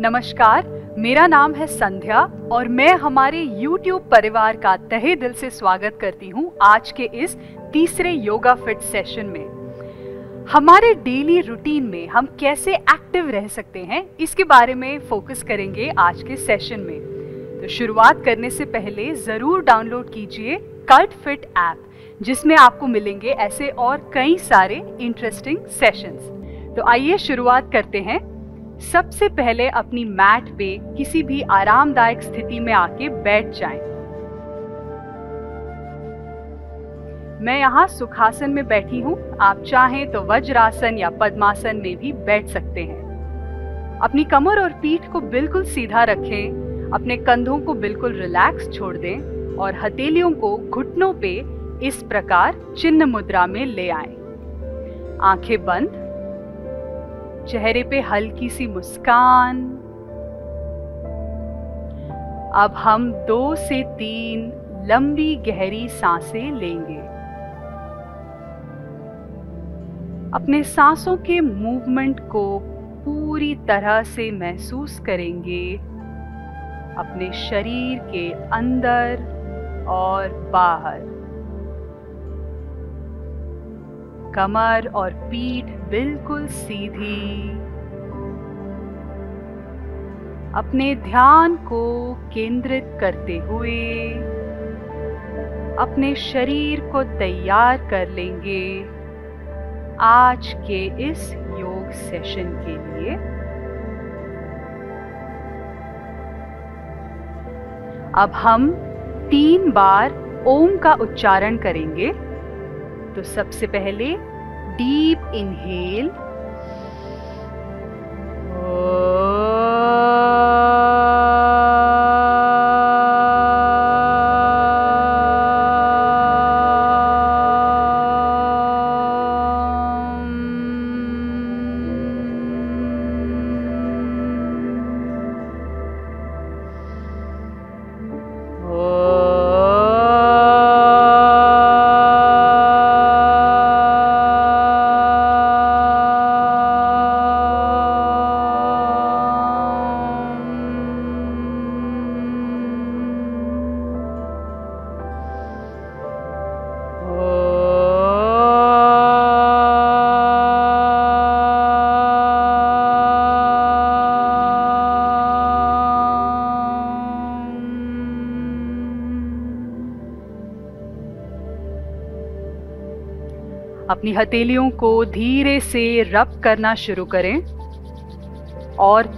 नमस्कार, मेरा नाम है संध्या और मैं हमारे YouTube परिवार का तहे दिल से स्वागत करती हूँ आज के इस तीसरे योगा फिट सेशन में। हमारे डेली रूटीन में हम कैसे एक्टिव रह सकते हैं इसके बारे में फोकस करेंगे आज के सेशन में। तो शुरुआत करने से पहले ज़रूर डाउनलोड कीजिए कल्ट फिट ऐप, जिसमें आपको मिलेंगे ऐसे और कई सारे इंटरेस्टिंग सेशंस। तो आइए शुरुआत करते हैं। सबसे पहले अपनी मैट पे किसी भी आरामदायक स्थिति में आके बैठ जाएं। मैं यहाँ सुखासन में बैठी हूँ, आप चाहें तो वज्रासन या पद्मासन में भी बैठ सकते हैं। अपनी कमर और पीठ को बिल्कुल सीधा रखें, अपने कंधों को बिल्कुल रिलैक्स छोड़ दें और हथेलियों को घुटनों पे इस प्रकार चिन्ह मुद्रा में ले आएं। आंखें बंद, चेहरे पे हल्की सी मुस्कान। अब हम 2 से 3 लंबी गहरी सांसें लेंगे। अपने सांसों के मूवमेंट को पूरी तरह से महसूस करेंगे अपने शरीर के अंदर और बाहर। कमर और पीठ बिल्कुल सीधी। अपने ध्यान को केंद्रित करते हुए अपने शरीर को तैयार कर लेंगे आज के इस योग सेशन के लिए। अब हम 3 बार ओम का उच्चारण करेंगे। तो सबसे पहले डीप इनहेल, अपनी हथेलियों को धीरे से रब करना शुरू करें और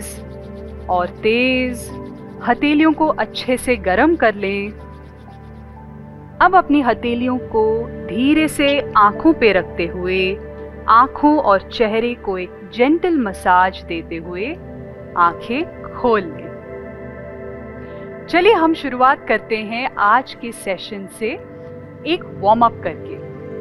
तेज हथेलियों को अच्छे से गर्म कर लें। अब अपनी हथेलियों को धीरे से आंखों पे रखते हुए आंखों और चेहरे को एक जेंटल मसाज देते हुए आंखें खोल लें। चलिए हम शुरुआत करते हैं आज के सेशन से एक वार्म अप करके।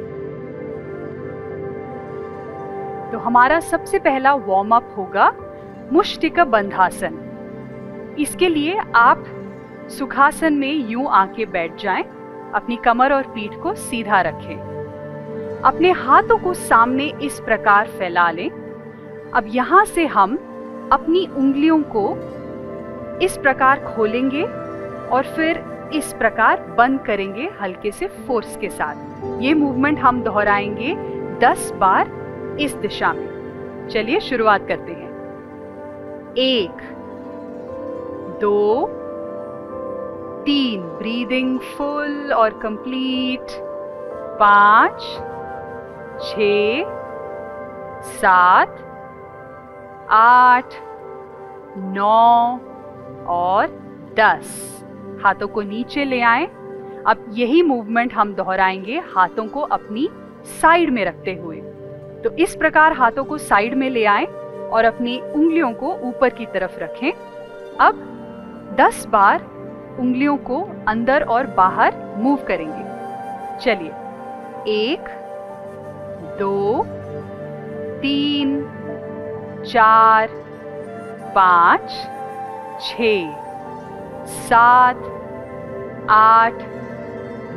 तो हमारा सबसे पहला वार्म अप होगा मुष्टिका बंधासन। इसके लिए आप सुखासन में यूं आके बैठ जाएं, अपनी कमर और पीठ को सीधा रखें, अपने हाथों को सामने इस प्रकार फैला लें। अब यहाँ से हम अपनी उंगलियों को इस प्रकार खोलेंगे और फिर इस प्रकार बंद करेंगे हल्के से फोर्स के साथ। ये मूवमेंट हम दोहराएंगे 10 बार इस दिशा में। चलिए शुरुआत करते हैं। 1 2 3 ब्रीदिंग फुल और कंप्लीट। 5 6 7 8 9 और 10। हाथों को नीचे ले आएं। अब यही मूवमेंट हम दोहराएंगे हाथों को अपनी साइड में रखते हुए। तो इस प्रकार हाथों को साइड में ले आएं और अपनी उंगलियों को ऊपर की तरफ रखें। अब 10 बार उंगलियों को अंदर और बाहर मूव करेंगे। चलिए 1 2 3 4 5 6 7 8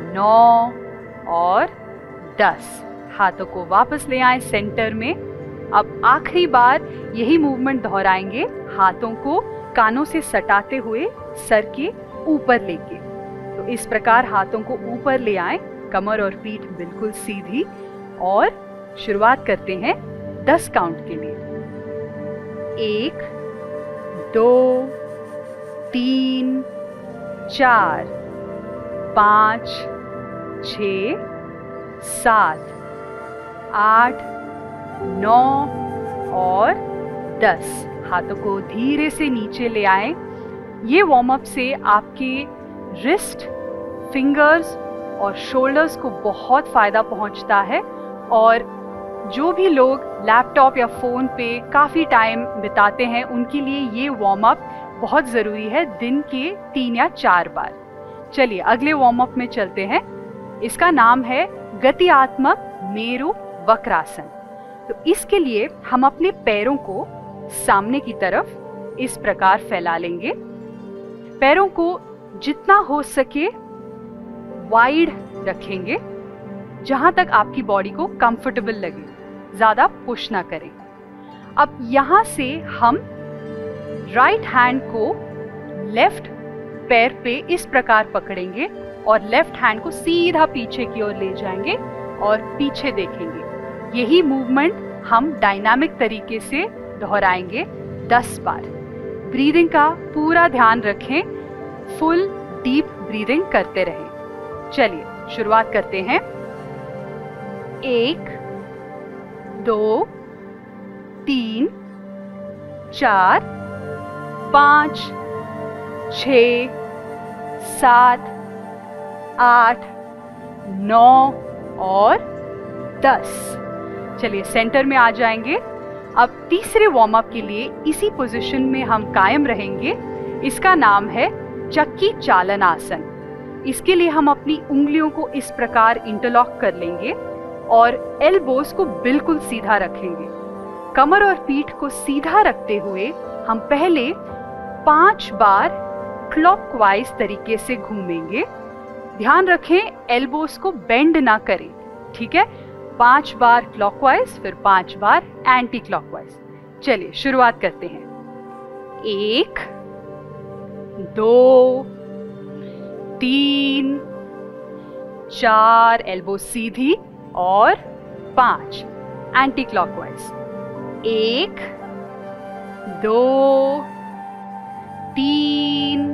9 और 10। हाथों को वापस ले आए सेंटर में अब आखिरी बार यही मूवमेंट दोहराएंगे, हाथों को कानों से सटाते हुए सर के ऊपर लेके। तो इस प्रकार हाथों को ऊपर ले आए, कमर और पीठ बिल्कुल सीधी, और शुरुआत करते हैं 10 काउंट के लिए। 1 2 3 4 5 6 7 8 9 और 10। हाथों को धीरे से नीचे ले आए। ये वार्म अप से आपके रिस्ट, फिंगर्स और शोल्डर्स को बहुत फायदा पहुंचता है। और जो भी लोग लैपटॉप या फोन पे काफी टाइम बिताते हैं, उनके लिए ये वार्म अप बहुत जरूरी है, दिन के 3 या 4 बार। चलिए अगले वार्म अप में चलते हैं। इसका नाम है गतियात्मक मेरु वक्रासन। तो इसके लिए हम अपने पैरों को सामने की तरफ इस प्रकार फैला लेंगे। पैरों को जितना हो सके वाइड रखेंगे, जहां तक आपकी बॉडी को कंफर्टेबल लगे, ज्यादा पुश ना करें। अब यहां से हम राइट हैंड को लेफ्ट पैर पे इस प्रकार पकड़ेंगे और लेफ्ट हैंड को सीधा पीछे की ओर ले जाएंगे और पीछे देखेंगे। यही मूवमेंट हम डायनामिक तरीके से दोहराएंगे 10 बार। ब्रीदिंग का पूरा ध्यान रखें, फुल डीप ब्रीदिंग करते रहें। चलिए शुरुआत करते हैं। 1 2 3 4 5 6 7 8 9 और 10। चलिए सेंटर में आ जाएंगे। अब तीसरे वार्म अप के लिए इसी पोजीशन में हम कायम रहेंगे। इसका नाम है चक्की चालन आसन। इसके लिए हम अपनी उंगलियों को इस प्रकार इंटरलॉक कर लेंगे और एल्बोस को बिल्कुल सीधा रखेंगे। कमर और पीठ को सीधा रखते हुए हम पहले 5 बार क्लॉकवाइज तरीके से घूमेंगे। ध्यान रखें एल्बोस को बेंड ना करें, ठीक है? 5 बार क्लॉकवाइज, फिर 5 बार एंटी क्लॉकवाइज। चलिए शुरुआत करते हैं। 1 2 3 4 एल्बो सीधी और 5 एंटी क्लॉकवाइज। 1 2 3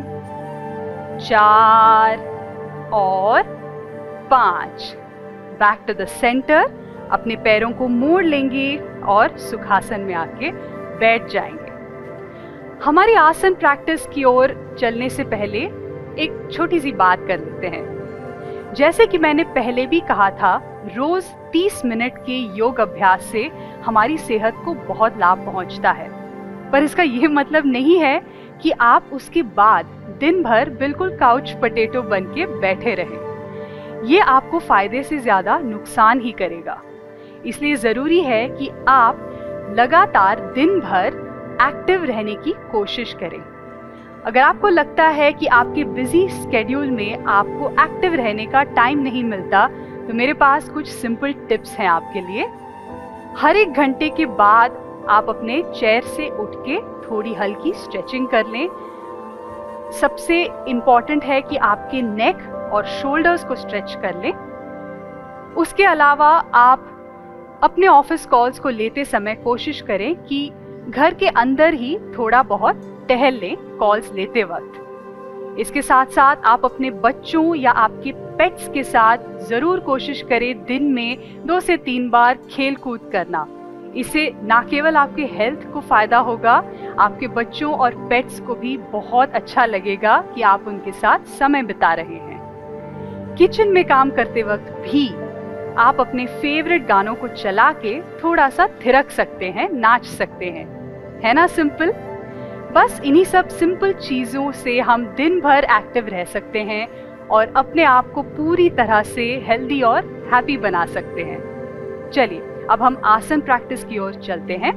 4 और 5। Back to the centre. अपने पैरों को मोड़ लेंगे और सुखासन में आके बैठ जाएंगे। हमारी आसन प्रैक्टिस की ओर चलने से पहले एक छोटी सी बात कर लेते हैं। जैसे कि मैंने पहले भी कहा था, रोज 30 मिनट के योग अभ्यास से हमारी सेहत को बहुत लाभ पहुंचता है। पर इसका यह मतलब नहीं है कि आप उसके बाद दिन भर बिल्कुल काउच पोटैटो बन के बैठे रहें। ये आपको फायदे से ज्यादा नुकसान ही करेगा। इसलिए जरूरी है कि आप लगातार दिन भर एक्टिव रहने की कोशिश करें। अगर आपको लगता है कि आपके बिजी स्केड्यूल में आपको एक्टिव रहने का टाइम नहीं मिलता, तो मेरे पास कुछ सिंपल टिप्स हैं आपके लिए। हर 1 घंटे के बाद आप अपने चेयर से उठ के थोड़ी हल्की स्ट्रेचिंग कर लें। सबसे इम्पॉर्टेंट है कि आपके नेक और शोल्डर्स को स्ट्रेच कर लें। उसके अलावा आप अपने ऑफिस कॉल्स को लेते समय कोशिश करें कि घर के अंदर ही थोड़ा बहुत टहल लें कॉल्स लेते वक्त। इसके साथ साथ आप अपने बच्चों या आपके पेट्स के साथ जरूर कोशिश करें दिन में 2 से 3 बार खेल कूद करना। इससे ना केवल आपके हेल्थ को फायदा होगा, आपके बच्चों और पेट्स को भी बहुत अच्छा लगेगा कि आप उनके साथ समय बिता रहे हैं। किचन में काम करते वक्त भी आप अपने फेवरेट गानों को चला के थोड़ा सा थिरक सकते हैं, नाच सकते हैं, है ना सिंपल? बस इन्हीं सब सिंपल चीजों से हम दिन भर एक्टिव रह सकते हैं और अपने आप को पूरी तरह से हेल्दी और हैप्पी बना सकते हैं। चलिए अब हम आसन प्रैक्टिस की ओर चलते हैं।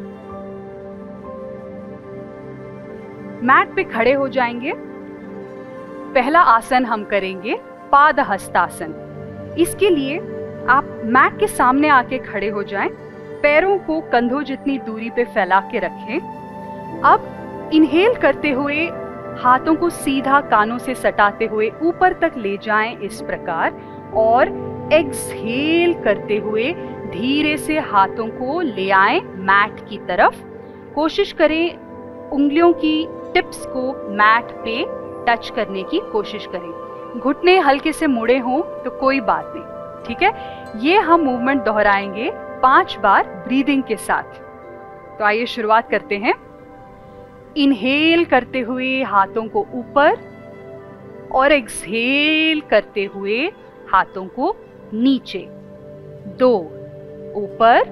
मैट पे खड़े हो जाएंगे। पहला आसन हम करेंगे पादहस्तासन। इसके लिए आप मैट के सामने आके खड़े हो जाएं पैरों को कंधों जितनी दूरी पे फैला के रखें। अब इनहेल करते हुए हाथों को सीधा कानों से सटाते हुए ऊपर तक ले जाएं इस प्रकार, और एक्सहेल करते हुए धीरे से हाथों को ले आएं मैट की तरफ। कोशिश करें उंगलियों की टिप्स को मैट पे टच करने की कोशिश करें। घुटने हल्के से मुड़े हों तो कोई बात नहीं, ठीक है। ये हम मूवमेंट दोहराएंगे 5 बार ब्रीदिंग के साथ। तो आइए शुरुआत करते हैं। इनहेल करते हुए हाथों को ऊपर और एक्सहेल करते हुए हाथों को नीचे। 2 ऊपर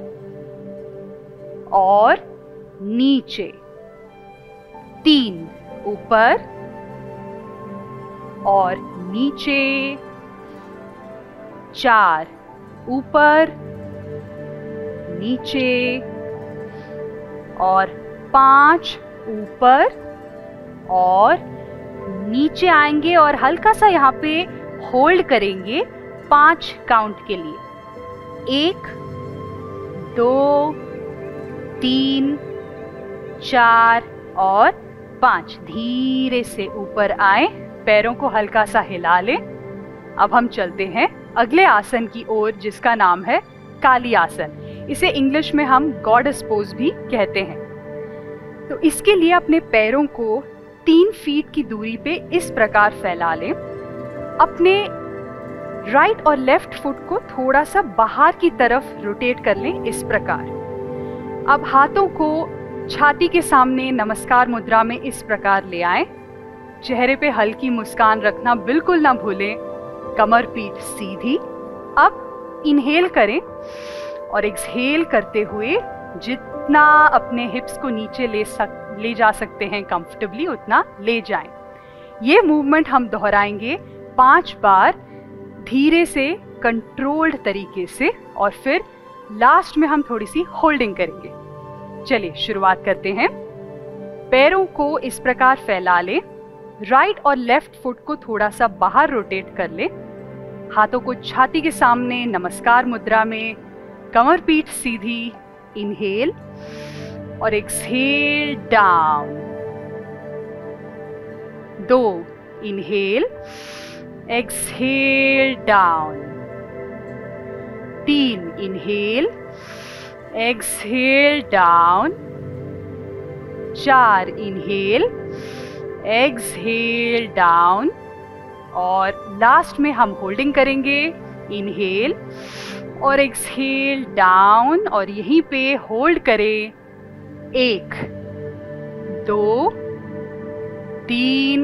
और नीचे। 3 ऊपर और नीचे। 4 ऊपर नीचे और 5 ऊपर और नीचे आएंगे और हल्का सा यहाँ पे होल्ड करेंगे 5 काउंट के लिए। 1 2 3 4 और 5। धीरे से ऊपर आए, पैरों को हल्का सा हिला लें। अब हम चलते हैं अगले आसन की ओर, जिसका नाम है काली आसन। इसे इंग्लिश में हम गॉडेस पोज भी कहते हैं। तो इसके लिए अपने पैरों को 3 फीट की दूरी पे इस प्रकार फैला लें। अपने राइट और लेफ्ट फुट को थोड़ा सा बाहर की तरफ रोटेट कर लें इस प्रकार। अब हाथों को छाती के सामने नमस्कार मुद्रा में इस प्रकार ले आएं। चेहरे पे हल्की मुस्कान रखना बिल्कुल ना भूलें। कमर पीठ सीधी। अब इनहेल करें और एक्सहेल करते हुए जितना अपने हिप्स को नीचे ले जा सकते हैं कंफर्टेबली, उतना ले जाएं। ये मूवमेंट हम दोहराएंगे 5 बार धीरे से, कंट्रोल्ड तरीके से, और फिर लास्ट में हम थोड़ी सी होल्डिंग करेंगे। चलिए शुरुआत करते हैं। पैरों को इस प्रकार फैला लें। राइट और लेफ्ट फुट को थोड़ा सा बाहर रोटेट कर लें। हाथों को छाती के सामने नमस्कार मुद्रा में, कमर पीठ सीधी। इनहेल और exhale down. 2 inhale, exhale down. 3 inhale, exhale down. 4 inhale, exhale down, और लास्ट में हम होल्डिंग करेंगे। इनहेल और एक्सहेल डाउन, और यहीं पे होल्ड करें। 1 2 3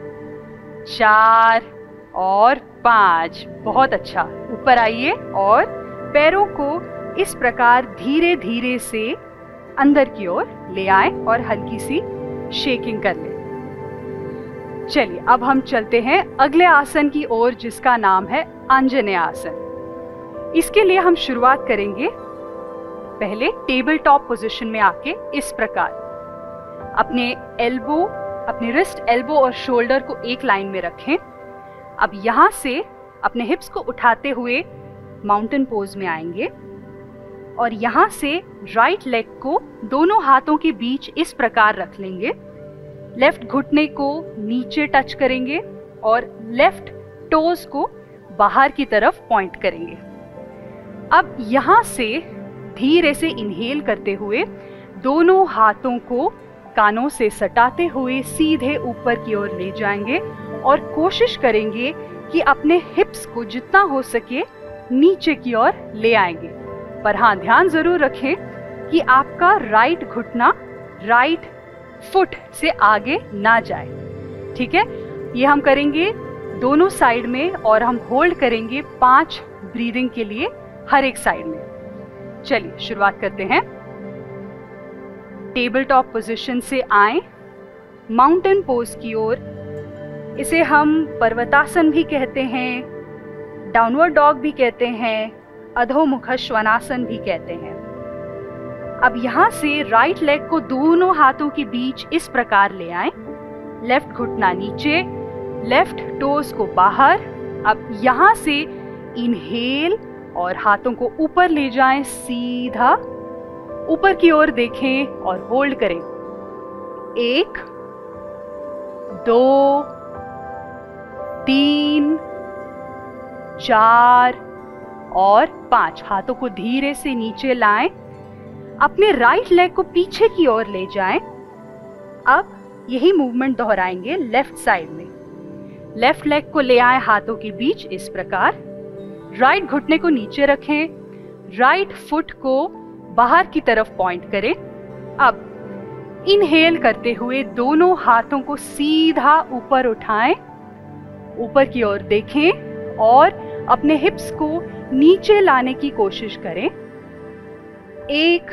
4 और 5। बहुत अच्छा। ऊपर आइए और पैरों को इस प्रकार धीरे धीरे से अंदर की ओर ले आएं और हल्की सी शेकिंग कर लें। चलिए अब हम चलते हैं अगले आसन की ओर, जिसका नाम है आंजनेय आसन। इसके लिए हम शुरुआत करेंगे पहले टेबल टॉप पोजीशन में आके इस प्रकार। अपने रिस्ट, एल्बो और शोल्डर को एक लाइन में रखें। अब यहाँ से अपने हिप्स को उठाते हुए माउंटेन पोज में आएंगे और यहाँ से राइट लेग को दोनों हाथों के बीच इस प्रकार रख लेंगे। लेफ्ट घुटने को नीचे टच करेंगे और लेफ्ट टोज को बाहर की तरफ पॉइंट करेंगे। अब यहाँ से धीरे से इनहेल करते हुए दोनों हाथों को कानों से सटाते हुए सीधे ऊपर की ओर ले जाएंगे और कोशिश करेंगे कि अपने हिप्स को जितना हो सके नीचे की ओर ले आएंगे। पर हाँ, ध्यान जरूर रखें कि आपका राइट घुटना राइट फुट से आगे ना जाए। ठीक है, ये हम करेंगे दोनों साइड में और हम होल्ड करेंगे 5 ब्रीदिंग के लिए हर एक साइड में। चलिए शुरुआत करते हैं। टेबल टॉप पोजीशन से आए माउंटेन पोज की ओर। इसे हम पर्वतासन भी कहते हैं, डाउनवर्ड डॉग भी कहते हैं, अधोमुख श्वानासन भी कहते हैं। अब यहाँ से राइट लेग को दोनों हाथों के बीच इस प्रकार ले आए। लेफ्ट घुटना नीचे, लेफ्ट टोज को बाहर। अब यहाँ से इनहेल और हाथों को ऊपर ले जाएं सीधा, ऊपर की ओर देखें और होल्ड करें। 1 2 3 4 और 5। हाथों को धीरे से नीचे लाएं। अपने राइट लेग को पीछे की ओर ले जाएं। अब यही मूवमेंट दोहराएंगे लेफ्ट साइड में। लेफ्ट लेग को ले आए हाथों के बीच इस प्रकार। राइट घुटने को नीचे रखें। राइट फुट को बाहर की तरफ पॉइंट करें। अब इनहेल करते हुए दोनों हाथों को सीधा ऊपर उठाएं। ऊपर की ओर देखें और अपने हिप्स को नीचे लाने की कोशिश करें। 1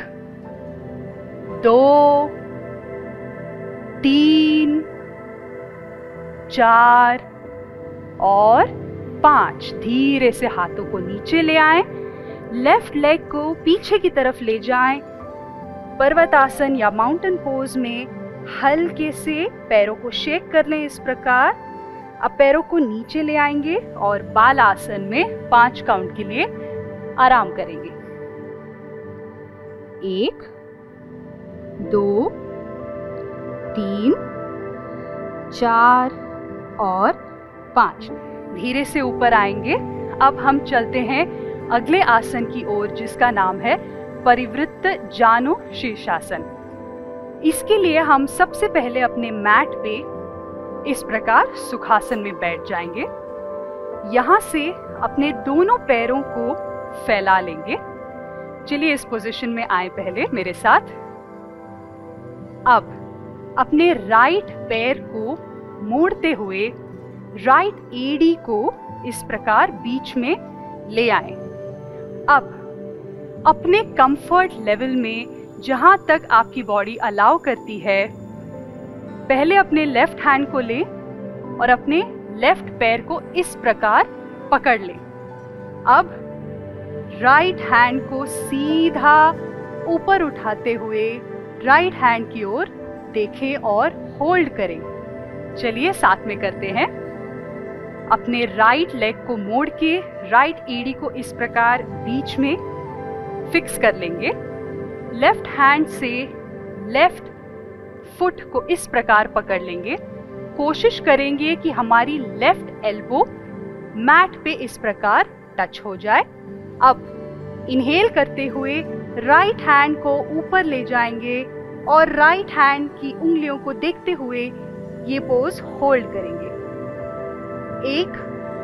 2 3 4 और 5। धीरे से हाथों को नीचे ले आएं। लेफ्ट लेग को पीछे की तरफ ले जाएं। पर्वतासन या माउंटेन पोज में हल्के से पैरों को शेक कर लें इस प्रकार। अब पैरों को नीचे ले आएंगे और बाल आसन में 5 काउंट के लिए आराम करेंगे। 1 2 3 4 और 5। धीरे से ऊपर आएंगे। अब हम चलते हैं अगले आसन की ओर जिसका नाम है परिवृत्त जानु शीर्षासन। इसके लिए हम सबसे पहले अपने मैट पे इस प्रकार सुखासन में बैठ जाएंगे। यहाँ से अपने दोनों पैरों को फैला लेंगे। चलिए इस पोजीशन में आए पहले मेरे साथ। अब अपने राइट पैर को मोड़ते हुए राइट एड़ी को इस प्रकार बीच में ले आए। अब अपने कंफर्ट लेवल में जहां तक आपकी बॉडी अलाउ करती है, पहले अपने लेफ्ट हैंड को लें और अपने लेफ्ट पैर को इस प्रकार पकड़ लें। अब राइट हैंड को सीधा ऊपर उठाते हुए राइट हैंड की ओर देखें और होल्ड करें। चलिए साथ में करते हैं। अपने राइट लेग को मोड़ के राइट एड़ी को इस प्रकार बीच में फिक्स कर लेंगे। लेफ्ट हैंड से लेफ्ट फुट को इस प्रकार पकड़ लेंगे। कोशिश करेंगे कि हमारी लेफ्ट एल्बो मैट पे इस प्रकार टच हो जाए। अब इनहेल करते हुए राइट हैंड को ऊपर ले जाएंगे और राइट हैंड की उंगलियों को देखते हुए ये पोज होल्ड करेंगे। 1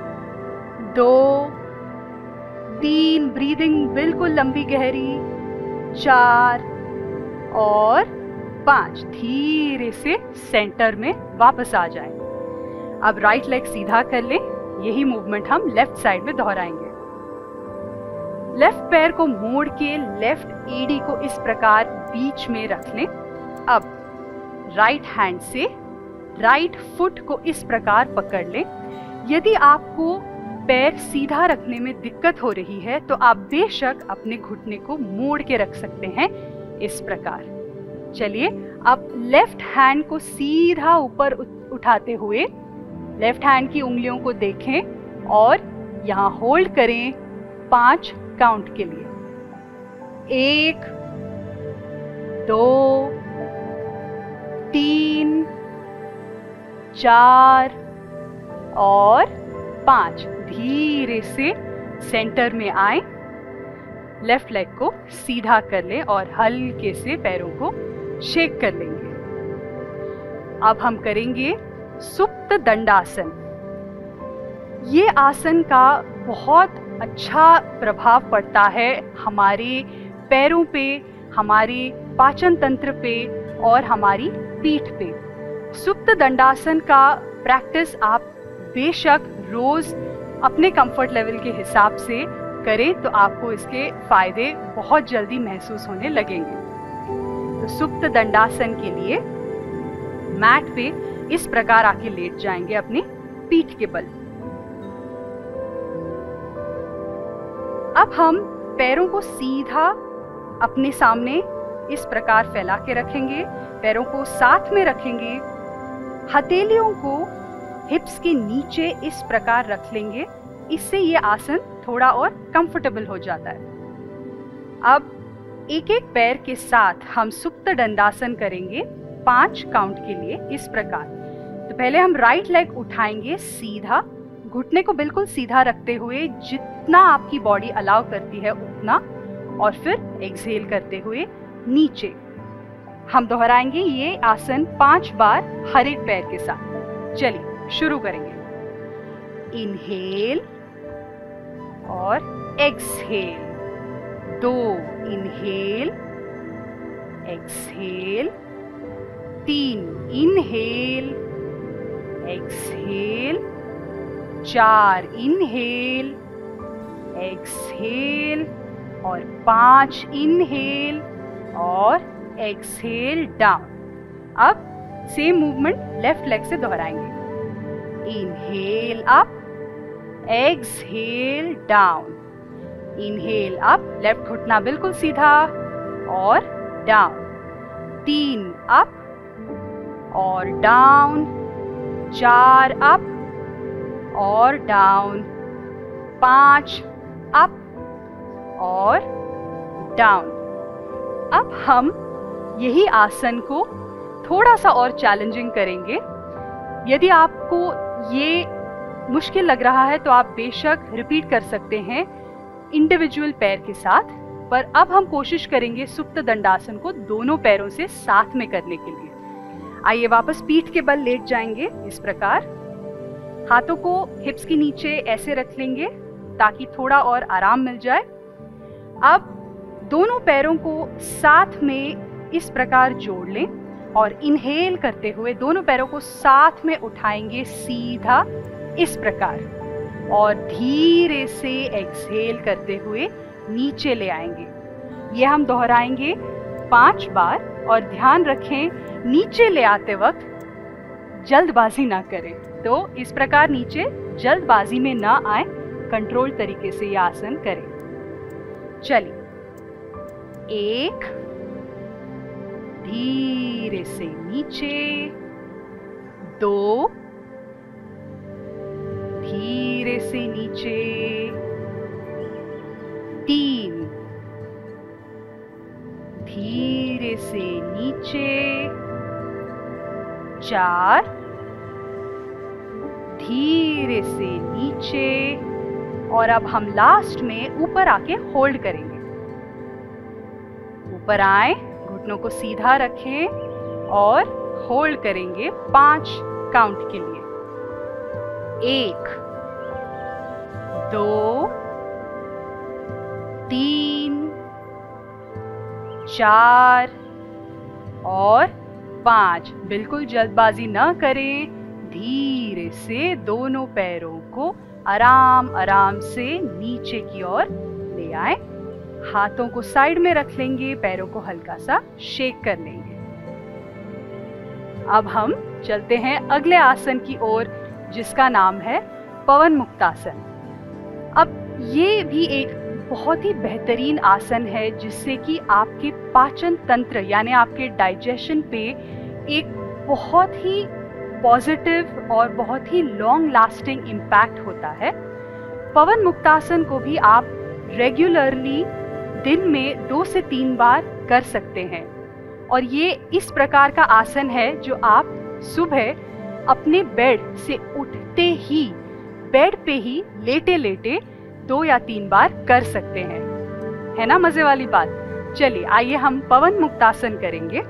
2 3, ब्रीदिंग बिल्कुल लंबी गहरी। 4 और 5। धीरे से सेंटर में वापस आ जाएं। अब राइट लेग सीधा कर लें। यही मूवमेंट हम लेफ्ट साइड में दोहराएंगे। लेफ्ट पैर को मोड़ के लेफ्ट एड़ी को इस प्रकार बीच में रख लें। अब राइट हैंड से राइट फुट को इस प्रकार पकड़ लें। यदि आपको पैर सीधा रखने में दिक्कत हो रही है तो आप बेशक अपने घुटने को मोड़ के रख सकते हैं इस प्रकार। चलिए अब लेफ्ट हैंड को सीधा ऊपर उठाते हुए लेफ्ट हैंड की उंगलियों को देखें और यहाँ होल्ड करें 5 काउंट के लिए। 1 2 3 4 और 5। धीरे से सेंटर में आए। लेफ्ट लेग को सीधा कर लें और हल्के से पैरों को शेक कर लेंगे। अब हम करेंगे सुप्त दंडासन। ये आसन का बहुत अच्छा प्रभाव पड़ता है हमारे पैरों पे, हमारे पाचन तंत्र पे और हमारी पीठ पे। सुप्त दंडासन का प्रैक्टिस आप बेशक रोज अपने कंफर्ट लेवल के हिसाब से करें तो आपको इसके फायदे बहुत जल्दी महसूस होने लगेंगे। तो सुप्त दंडासन के लिए मैट पे इस प्रकार आके लेट जाएंगे अपनी पीठ के बल। अब हम पैरों को सीधा अपने सामने इस प्रकार फैला के रखेंगे। पैरों को साथ में रखेंगे। हथेलियों को हिप्स के नीचे इस प्रकार रख लेंगे। इससे ये आसन थोड़ा और कंफर्टेबल हो जाता है। अब एक एक पैर के साथ हम सुप्त दंडासन करेंगे 5 काउंट के लिए इस प्रकार। तो पहले हम राइट लेग उठाएंगे सीधा, घुटने को बिल्कुल सीधा रखते हुए जितना आपकी बॉडी अलाउ करती है उतना, और फिर एक्सहेल करते हुए नीचे। हम दोहराएंगे ये आसन 5 बार हर एक पैर के साथ। चलिए शुरू करेंगे। इनहेल और exhale, 2 inhale, exhale, 3 inhale, exhale, 4 inhale, exhale, और 5 इनहेल और एक्सहेल डाउन। अब सेम मूवमेंट लेफ्ट लेग से दोहराएंगे। Inhale up, exhale down, inhale up, left घुटना बिल्कुल सीधा और डाउन, 3 अप और डाउन, 4 अप और डाउन, 5 अप और डाउन। अब हम यही आसन को थोड़ा सा और चैलेंजिंग करेंगे। यदि आपको ये मुश्किल लग रहा है तो आप बेशक रिपीट कर सकते हैं इंडिविजुअल पैर के साथ, पर अब हम कोशिश करेंगे सुप्त दंडासन को दोनों पैरों से साथ में करने के लिए। आइए वापस पीठ के बल लेट जाएंगे इस प्रकार। हाथों को हिप्स के नीचे ऐसे रख लेंगे ताकि थोड़ा और आराम मिल जाए। अब दोनों पैरों को साथ में इस प्रकार जोड़ लें और इनहेल करते हुए दोनों पैरों को साथ में उठाएंगे सीधा इस प्रकार, और धीरे से एक्सहेल करते हुए नीचे ले आएंगे। ये हम दोहराएंगे 5 बार, और ध्यान रखें नीचे ले आते वक्त जल्दबाजी ना करें। तो इस प्रकार नीचे जल्दबाजी में ना आए, कंट्रोल तरीके से ये आसन करें। चलिए, 1 धीरे से नीचे, 2 धीरे से नीचे, 3 धीरे से नीचे, 4 धीरे से नीचे, और अब हम लास्ट में ऊपर आके होल्ड करेंगे। ऊपर आए, घुटनों को सीधा रखें और होल्ड करेंगे 5 काउंट के लिए। 1 2 3 4 और 5। बिल्कुल जल्दबाजी न करें, धीरे से दोनों पैरों को आराम आराम से नीचे की ओर ले आए। हाथों को साइड में रख लेंगे, पैरों को हल्का सा शेक कर लेंगे। अब हम चलते हैं अगले आसन की ओर, जिसका नाम है पवन मुक्तासन। अब ये भी एक बहुत ही बेहतरीन आसन है, जिससे कि आपके पाचन तंत्र यानी आपके डाइजेशन पे एक बहुत ही पॉजिटिव और बहुत ही लॉन्ग लास्टिंग इम्पैक्ट होता है। पवन मुक्तासन को भी आप रेगुलरली दिन में 2 से 3 बार कर सकते हैं, और ये इस प्रकार का आसन है जो आप सुबह अपने बेड से उठते ही बेड पे ही लेटे लेटे 2 या 3 बार कर सकते हैं। है ना मजे वाली बात? चलिए आइए हम पवन मुक्तासन करेंगे।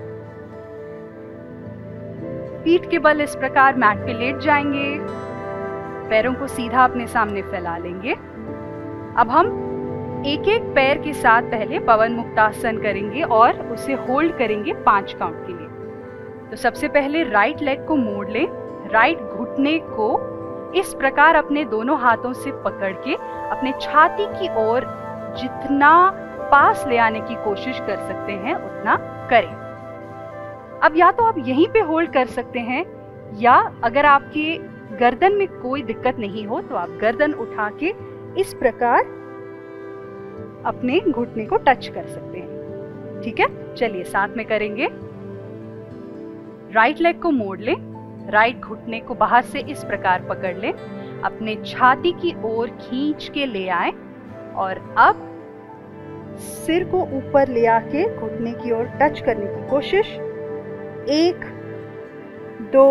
पीठ के बल इस प्रकार मैट पे लेट जाएंगे, पैरों को सीधा अपने सामने फैला लेंगे। अब हम एक एक पैर के साथ पहले पवन मुक्तासन करेंगे और उसे होल्ड करेंगे 5 काउंट के लिए। तो सबसे पहले राइट लेग को मोड़ लें, राइट घुटने को इस प्रकार अपने दोनों हाथों से पकड़ के अपने छाती की ओर जितना पास ले आने की कोशिश कर सकते हैं उतना करें। अब या तो आप यहीं पे होल्ड कर सकते हैं, या अगर आपके गर्दन में कोई दिक्कत नहीं हो तो आप गर्दन उठा के इस प्रकार अपने घुटने को टच कर सकते हैं। ठीक है, चलिए साथ में करेंगे। राइट लेग को मोड़ लें, राइट घुटने को बाहर से इस प्रकार पकड़ लें, अपने छाती की ओर खींच के ले आए, और अब सिर को ऊपर ले आके घुटने की ओर टच करने की कोशिश। 1 2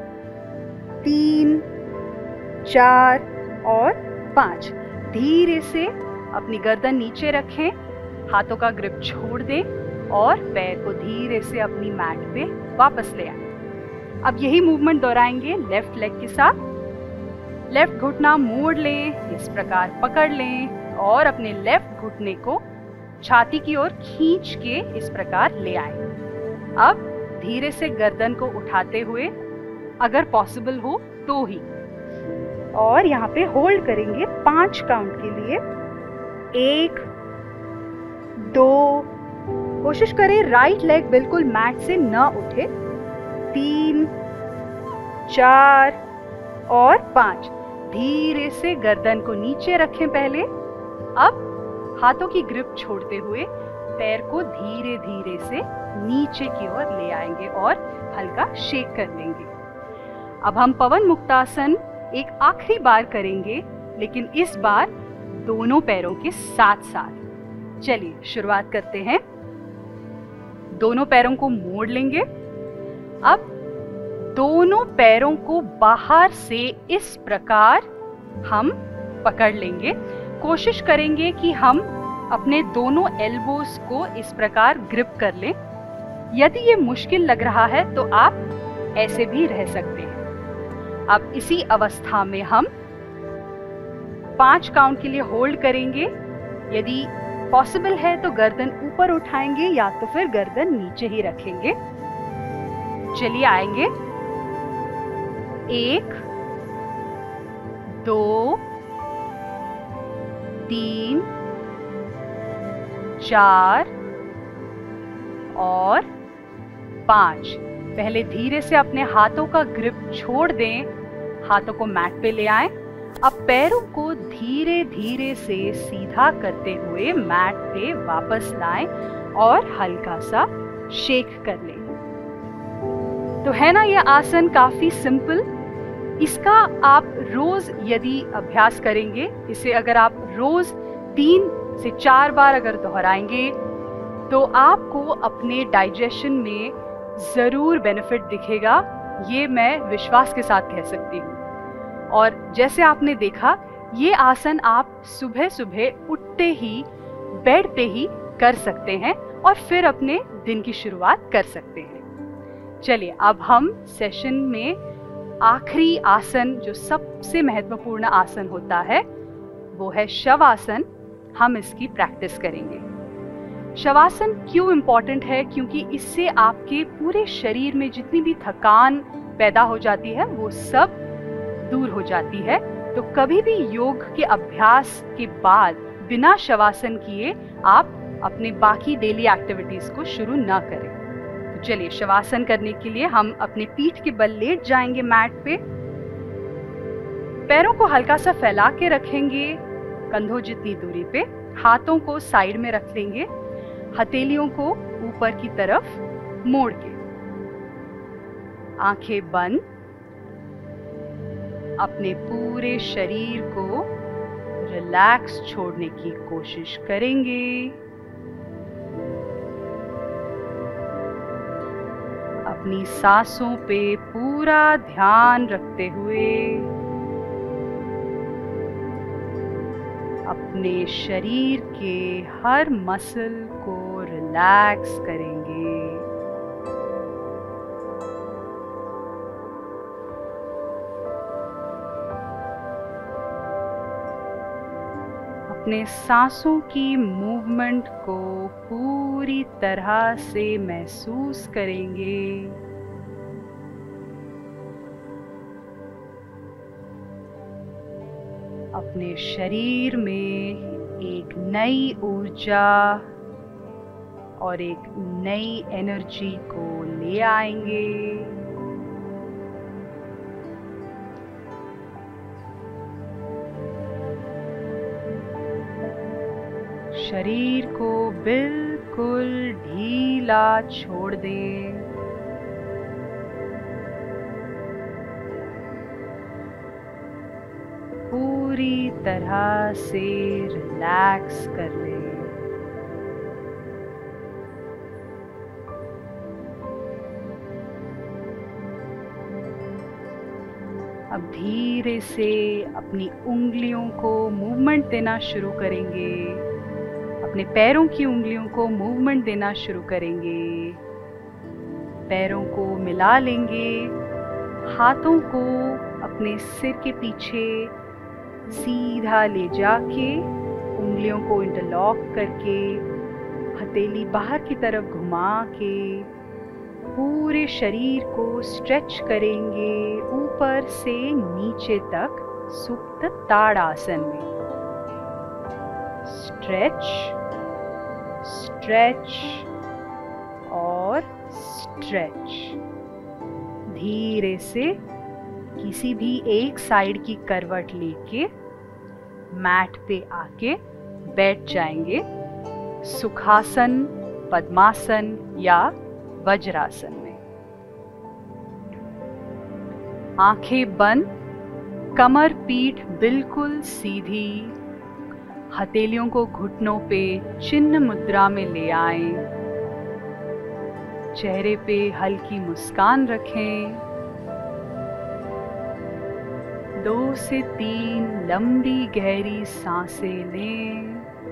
3 4 और 5। धीरे से अपनी गर्दन नीचे रखें, हाथों का ग्रिप छोड़ दें और पैर को धीरे से अपनी मैट पे वापस ले आएं। अब यही मूवमेंट दोहराएंगे लेफ्ट लेग के साथ। लेफ्ट घुटना मोड़ लें, इस प्रकार पकड़ लें और अपने लेफ्ट घुटने को छाती की ओर खींच के इस प्रकार ले आएं। अब धीरे से गर्दन को उठाते हुए, अगर पॉसिबल हो तो ही, और यहाँ पे होल्ड करेंगे 5 काउंट के लिए। 1 2, कोशिश करें राइट लेग बिल्कुल मैट से न उठे। 3 4 और 5। धीरे से गर्दन को नीचे रखें पहले। अब हाथों की ग्रिप छोड़ते हुए पैर को धीरे धीरे से नीचे की ओर ले आएंगे और हल्का शेक कर लेंगे। अब हम पवन मुक्तासन एक आखिरी बार करेंगे, लेकिन इस बार दोनों पैरों के साथ साथ। चलिए शुरुआत करते हैं। दोनों पैरों को मोड़ लेंगे। अब दोनों पैरों को बाहर से इस प्रकार हम पकड़ लेंगे। कोशिश करेंगे कि हम अपने दोनों एल्बोस को इस प्रकार ग्रिप कर लें। यदि ये मुश्किल लग रहा है तो आप ऐसे भी रह सकते हैं। अब इसी अवस्था में हम 5 काउंट के लिए होल्ड करेंगे। यदि पॉसिबल है तो गर्दन ऊपर उठाएंगे या तो फिर गर्दन नीचे ही रखेंगे। चलिए आएंगे। 1 2 3 4 और 5। पहले धीरे से अपने हाथों का ग्रिप छोड़ दें, हाथों को मैट पे ले आएं। अब पैरों को धीरे धीरे से सीधा करते हुए मैट पे वापस लाएं और हल्का सा शेक कर लें। तो है ना ये आसन काफी सिंपल। इसका आप रोज यदि अभ्यास करेंगे, इसे अगर आप रोज 3 से 4 बार अगर दोहराएंगे तो आपको अपने डाइजेशन में जरूर बेनिफिट दिखेगा, ये मैं विश्वास के साथ कह सकती हूँ। और जैसे आपने देखा, ये आसन आप सुबह सुबह उठते ही बेड पे ही कर सकते हैं और फिर अपने दिन की शुरुआत कर सकते हैं। चलिए अब हम सेशन में आखिरी आसन, जो सबसे महत्वपूर्ण आसन होता है, वो है शवासन। हम इसकी प्रैक्टिस करेंगे। शवासन क्यों इम्पोर्टेंट है? क्योंकि इससे आपके पूरे शरीर में जितनी भी थकान पैदा हो जाती है वो सब दूर हो जाती है। तो कभी भी योग के अभ्यास के बाद बिना शवासन किए आप अपने बाकी डेली एक्टिविटीज को शुरू ना करें। तो चलिए शवासन करने के लिए हम अपने पीठ के बल लेट जाएंगे मैट पे। पैरों को हल्का सा फैला के रखेंगे कंधों जितनी दूरी पे। हाथों को साइड में रख लेंगे, हथेलियों को ऊपर की तरफ मोड़ के। आंखें बंद। अपने पूरे शरीर को रिलैक्स छोड़ने की कोशिश करेंगे। अपनी सांसों पे पूरा ध्यान रखते हुए अपने शरीर के हर मसल को रिलैक्स करेंगे। अपने सांसों की मूवमेंट को पूरी तरह से महसूस करेंगे। अपने शरीर में एक नई ऊर्जा और एक नई एनर्जी को ले आएंगे। शरीर को बिल्कुल ढीला छोड़ दें। पूरी तरह से रिलैक्स कर लें। अब धीरे से अपनी उंगलियों को मूवमेंट देना शुरू करेंगे, अपने पैरों की उंगलियों को मूवमेंट देना शुरू करेंगे। पैरों को मिला लेंगे, हाथों को अपने सिर के पीछे सीधा ले जाके उंगलियों को इंटरलॉक करके हथेली बाहर की तरफ घुमा के पूरे शरीर को स्ट्रेच करेंगे ऊपर से नीचे तक सुप्त ताड़ासन में। स्ट्रेच, स्ट्रेच और स्ट्रेच। धीरे से किसी भी एक साइड की करवट लेके मैट पे आके बैठ जाएंगे सुखासन, पद्मासन या वज्रासन में। आंखें बंद, कमर पीठ बिल्कुल सीधी, हथेलियों को घुटनों पे चिन्ह मुद्रा में ले आएं, चेहरे पे हल्की मुस्कान रखें। 2 से 3 लंबी गहरी सांसें लें।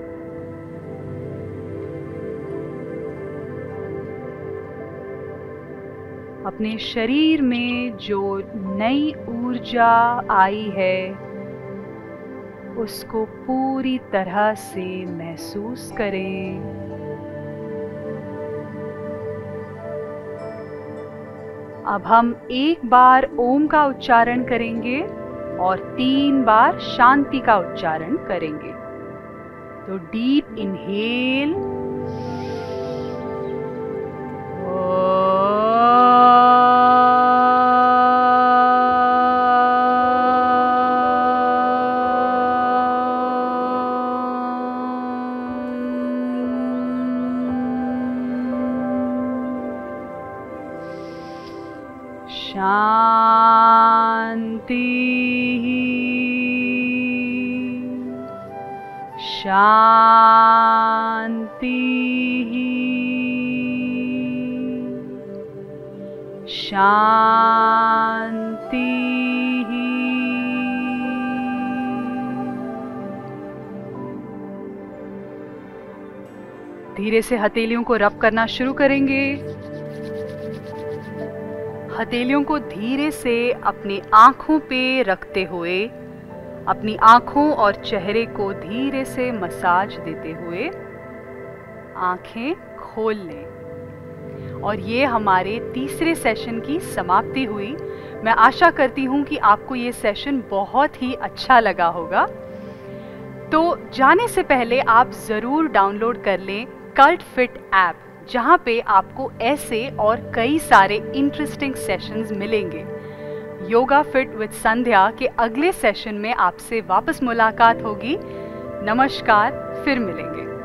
अपने शरीर में जो नई ऊर्जा आई है उसको पूरी तरह से महसूस करें। अब हम एक बार ओम का उच्चारण करेंगे और 3 बार शांति का उच्चारण करेंगे। तो डीप इनहेल, शांति, शांति, शांति। धीरे से हथेलियों को रब करना शुरू करेंगे। हथेलियों को धीरे से अपनी आंखों पे रखते हुए अपनी आंखों और चेहरे को धीरे से मसाज देते हुए आंखें खोल लें। और ये हमारे तीसरे सेशन की समाप्ति हुई। मैं आशा करती हूँ कि आपको ये सेशन बहुत ही अच्छा लगा होगा। तो जाने से पहले आप ज़रूर डाउनलोड कर लें कल्ट फिट ऐप, जहाँ पे आपको ऐसे और कई सारे इंटरेस्टिंग सेशंस मिलेंगे। योगा फिट विद संध्या के अगले सेशन में आपसे वापस मुलाकात होगी। नमस्कार, फिर मिलेंगे।